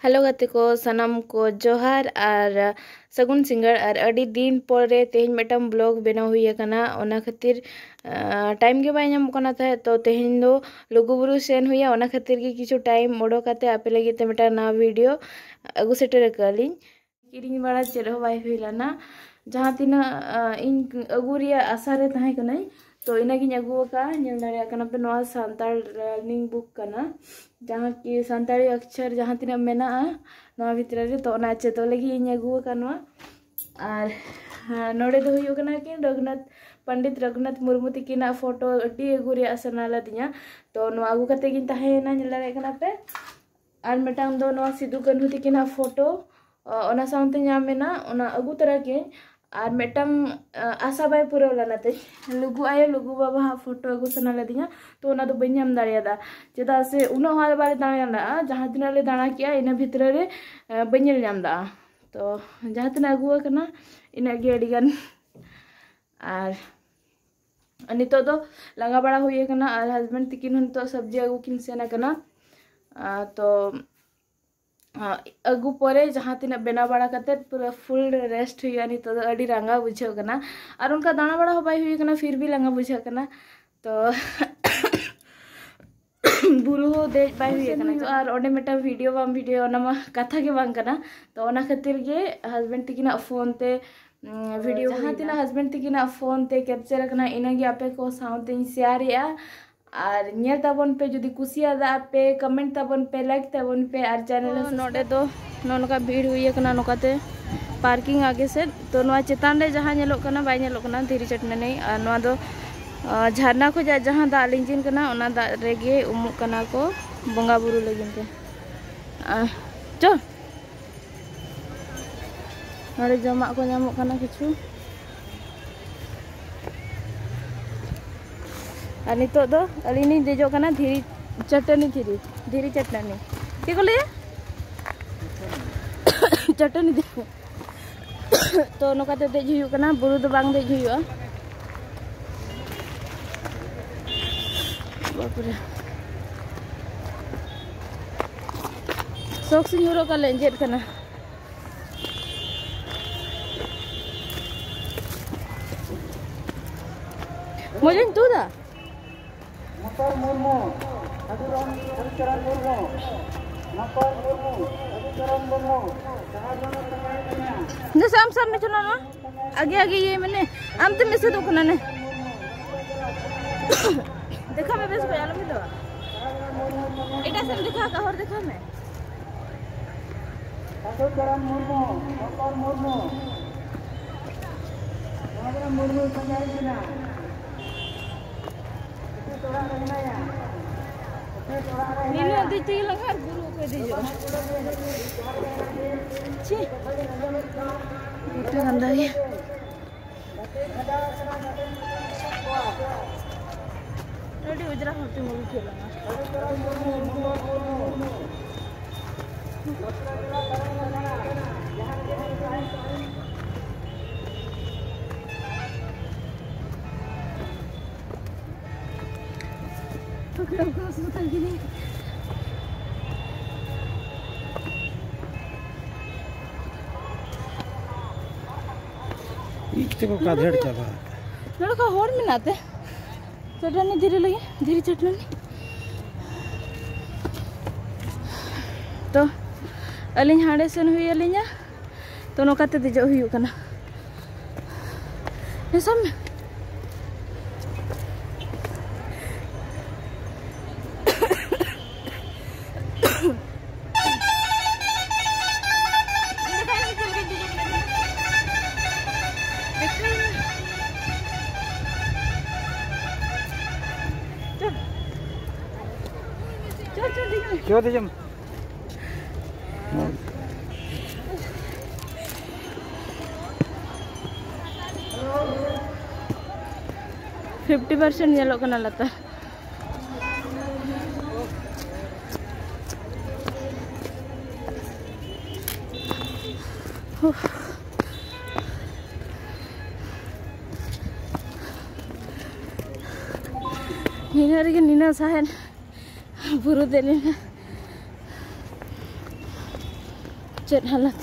hello गाते को सनम को जोहार और सगुन सिंगर और अड़ी दिन पर तेहन मेटम ब्लॉग बनाव हुई करना ओना खातिर टाइम के बाय नाम कोना था तो तेहन दो लुगुबुरु सेन हुई ओना खातिर के किछु टाइम ओडो काते आपे लगी ते मेटा ना वीडियो अगु सेटर कलिं किरिंग बड़ा चेरो बाय हुईलाना जहां तिना इन अगु रिया आशा रे तहाय कनाई तो इनागिन अगु का नेल दाड़िया कना पे नोआ सांताल लर्निंग बुक कना जहाँ की सांताली अक्षर जहाँ तीना मेना नोआ भितर रे तो ना चेतो लगी इन अगु का नोआ और नोडे दो हुयो कना कि रघुनाथ पंडित रघुनाथ मुर्मू तिकिना फोटो अड्डी अगु रे असनाला दिया तो नोआ अगु कते गिन ताहेना नेल दाड़िया कना पे और मेटांग दो नोआ सिदु कान्हू तिकिना फोटो ओना साउंते नामेना ओना अगु तरा के और मेटम आशा बाय पूरा लानाते लुगु आयो लुगु बाबा फोटो अगु सना लदिया तो ओना दो बइन नाम दाड़ियादा चेदा से उनो हाल बारे दाणा जहां तिना ले दाणा किया इन भितर रे बइन नेल नामदा तो जहां तिना अगु कना इन गे अडिगान और नितो दो लंगा बड़ा हुई कना और हस्बैंड तिकिन तो सब्जी अगु किन सेना कना तो अगु परे जहाँ तीना बेना बड़ा करते पूरा फुल रेस्ट हुई नहीं तो अड़ी रंगा बुझे करना और उनका दाना बड़ा हो हुई करना फिर भी रंगा बुझे करना तो बुरु हो दे बाय हुई करना तो और ओडे मेटा वीडियो बाम वीडियो ओना कथा के बांग करना तो ओना खातिर गे हस्बैंड तिकिना फोन ते वीडियो जहाँ तीना हस्बैंड तिकिना फोन ते कैप्चर करना इनागे आपे को साउंड शेयर या और नियर ताबन पे जुदी कुसिया दा पे कमेंट ताबन पे लाइक ताबन पे और चैनल नोडे दो नोनका भीड़ हुई कना नोकाते पार्किंग आगे से तो नोआ चेतान रे जहां नेलोक कना बाय नेलोक कना धीरी चटने और नोआ दो झरना को जहां दा लिंजिन कना ओना दा रेगे उमुक कना को बंगा बुरु लगिन ते चो नोडे जमा को नामक कना किछु और नितो दो अलिनी देजो कना धीरी चटनी धीरी चटनी के को ले चटनी दे तो नोकाते देज हुई कना बुरु दो बांग देज हुई बापरे सोक सिंह रो का लेंजेट कना मोजन तू दा नपर मुर्मू अधुचरण मुर्मू नपर मुर्मू अधुचरण मुर्मू ने सामने चलो ना आगे ये मैंने आम तो मिसे तो कना ने देखा मैं बेस को आलम ही दो एटा से देखा का और देखा मैं अधुचरण मुर्मू नपर मुर्मू मुर्मू संगाई बिना नीला दीते लगा गुरु को दीजो छी इतना गंदा है रेडी उजरा होते मूवी खेलना इतने का धेड़ चला लड़का होड़ में नाते चटनी धीरे लगे धीरे चटनी तो अलिंग हाड़े सेन हुई अलिंगा तो नोकाते दिजो हुई कना ये सब में क्यों दे जम 50% येलो कना लता नीना साहन बुरु देने चेत हालत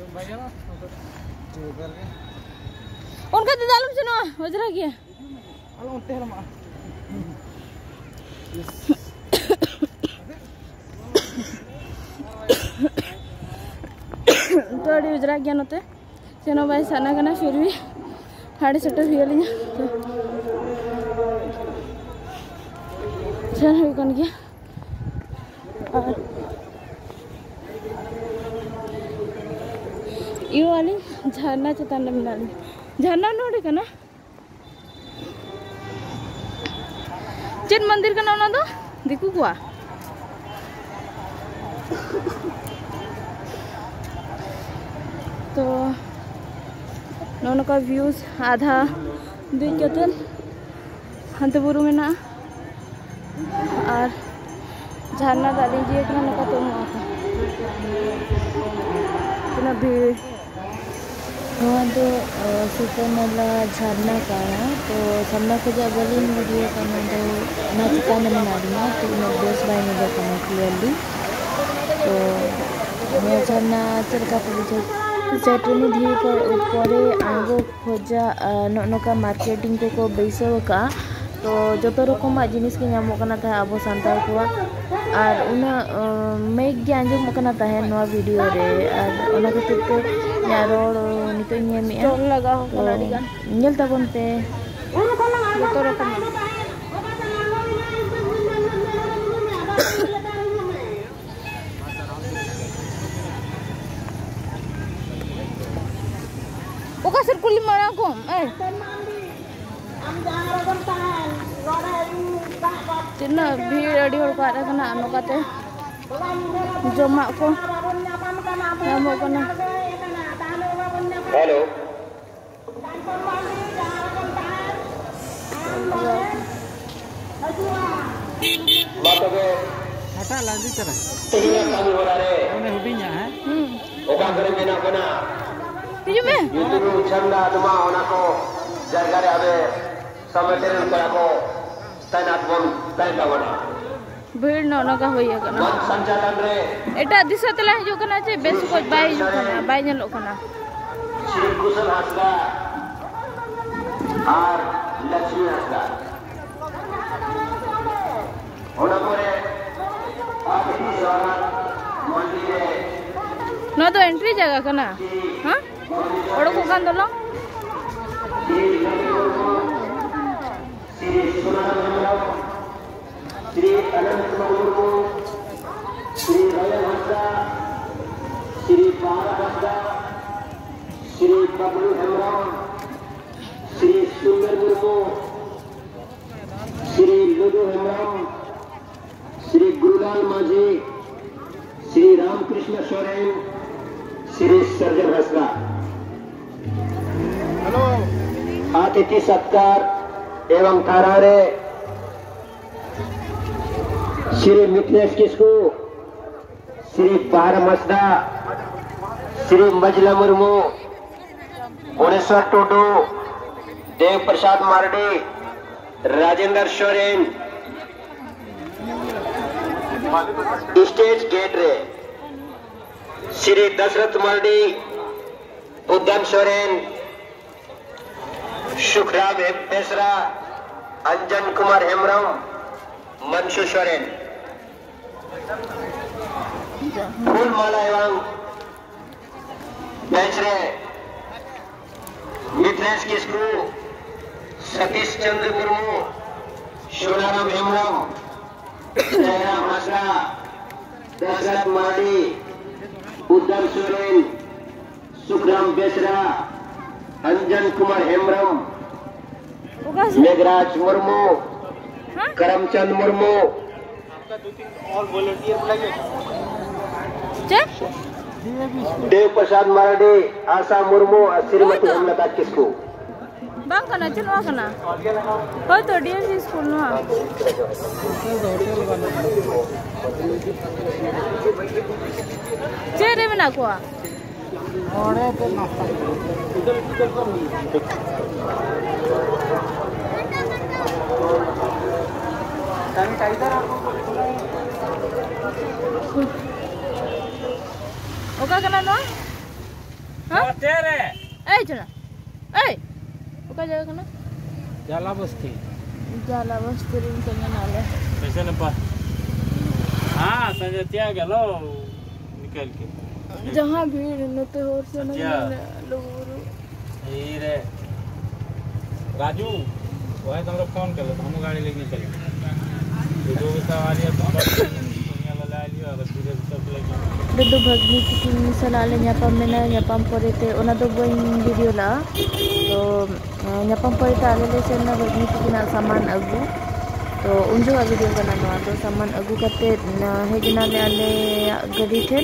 उनका दालम चनो वजरा गया तो अड़ी उजरा गया नते चनो भाई साना करना फिर भी हाड़ी सटर हुई लिया चल हुई कौन गया और यो वाली झरना चेतान मिला झरना नोड़े का ना चेत मंदिर का ना दो दिकू कुआ तो नौन का व्यूज आधा दिक्कतल हंते बुरु में ना और झरना दादी जी एक ना तो इतना भीड़ तो सुपरनाला झरना का तो सामना खुजा बलिन वीडियो का तो ना चिकान में ना तो बेस बाय में देखना क्लियरली तो मैं झरना चलका पूछे चटनी धी पर आगो खोजा नौका मार्केटिंग को बैसव का तो जो रकम जिनिस के नामों अब सानतार को और उना मेक गे आंजमों नो वीडियो रे और उना खातिर ते रोड नितो लगा नेल तबन पे जो रकम ओका सर कुली मारा को चिन्ना भीड़ अड़ी हर को आरा कना नोकाते जमा को नामो कना हेलो हटा लांदी चला तेरा काम हो रहा है उन्हें हुबिnya है ओका करे मेना कोना हिजु में युतुरु छंदा दुमा ओना को जरगा रे आबे समटेरन करा को तैनात बन तैना बना भीड़ नौना का होइया कना मन संचालन रे एटा दिशा तला हिजु कना चे बेस को बाय हिजु कना बाय नेलो कना श्री कुशल हासदा और लक्ष्मी हासदा ओना परे आखिरी सवाल मंदिर रे नो तो एंट्री जगह कना हां ओडो को कान दलो श्री अनंत मुर्मू श्री रयन हंसदा श्री पारा हंसदा श्री बबलू हेमराम श्री सुंदर मुर्मू श्री लुदू हेमराम श्री गुरुलाल माझी श्री रामकृष्ण सोरेन श्री सर्जन हंसदा हेलो अतिथि सत्कार एवं थारारे श्री मिथिलेश किस्कू श्री पारम हंसदा श्री मजला मुर्मू भुवनेश्वर टुडू देव प्रसाद मारडी राजेंद्र सोरेन स्टेज गेट रे श्री दशरथ मारडी उद्यम सोरेन सुखराम बेसरा अंजन कुमार हेमरम मनसू सोरेन फूलमाला एवं बेंच रे मिथिलेश किस्कू सतीश चंद्र मुर्मू सोनाराम हेमरम जयराम हासदा दशरथ मारडी उद्यम सोरेन सुखराम बेसरा अंजन कुमार हेमरम मेघराज मुर्मू करमचंद मुर्मू देव प्रसाद मारडी आशा मुर्मू और श्रीमती हेमलता किस्कू बांग कना चलवा कना हो तो डीएससी स्कूल नो चेरे में ना कोआ और पे नाश्ता ओका कना नो हां तेरे ए चला ए ओका जगह कना जाला बस्ती रिंग संगे नाले कैसे न पा हां संजय त्या गेलो निकल के जहां भीड़ नते और से लोग ए रे राजू वह तुमरा फोन कर हम गाड़ी लेके चले जो सवारी है तुम ला लियो और फिर सब लेके ददु भगनी की सलाले nyapam mena nyapam porete ona do boing video la to nyapam porete ale sen na भगनी की ना सामान agu तो उन जो वीडियो kana no तो सामान agu kate hejna le ale gadi the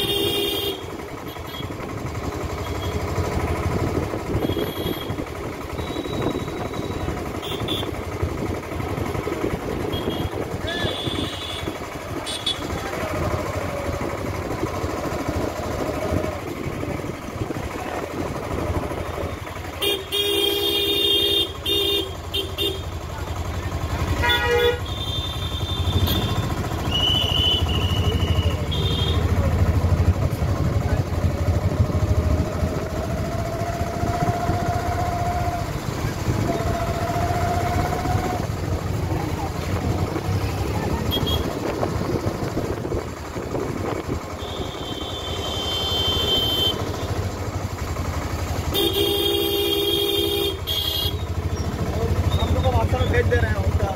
भेज दे रहे हैं उनका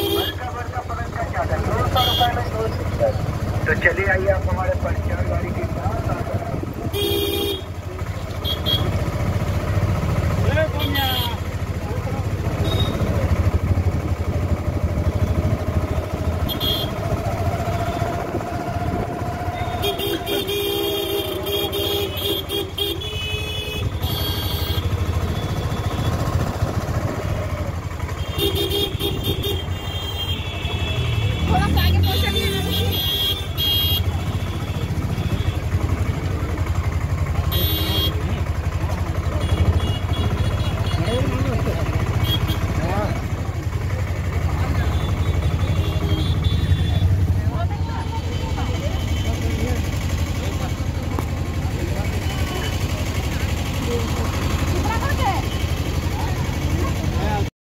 तो चलिए आइए आप हमारे परिचार गाड़ी की